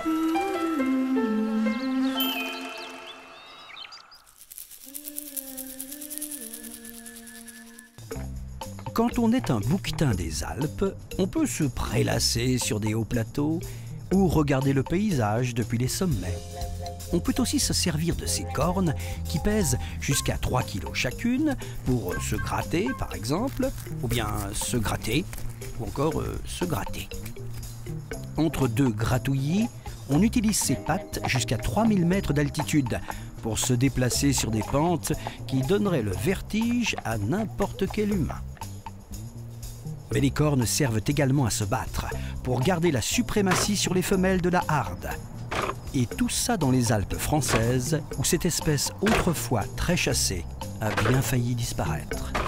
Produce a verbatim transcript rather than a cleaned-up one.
Quand on est un bouquetin des Alpes, on peut se prélasser sur des hauts plateaux ou regarder le paysage depuis les sommets. On peut aussi se servir de ces cornes qui pèsent jusqu'à trois kilos chacune pour se gratter par exemple, ou bien se gratter, ou encore euh, se gratter. Entre deux gratouillis, on utilise ces pattes jusqu'à trois mille mètres d'altitude pour se déplacer sur des pentes qui donneraient le vertige à n'importe quel humain. Mais les cornes servent également à se battre pour garder la suprématie sur les femelles de la harde. Et tout ça dans les Alpes françaises où cette espèce autrefois très chassée a bien failli disparaître.